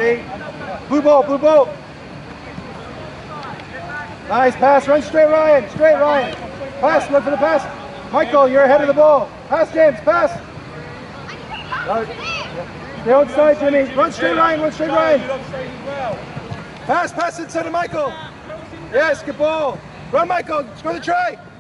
Ready? Blue ball, blue ball. Nice pass, run straight Ryan, Pass, look for the pass. Michael, you're ahead of the ball. Pass James, pass. Stay on side, Jimmy. Run straight Ryan, Pass inside of Michael. Yes, good ball. Run Michael, score the try.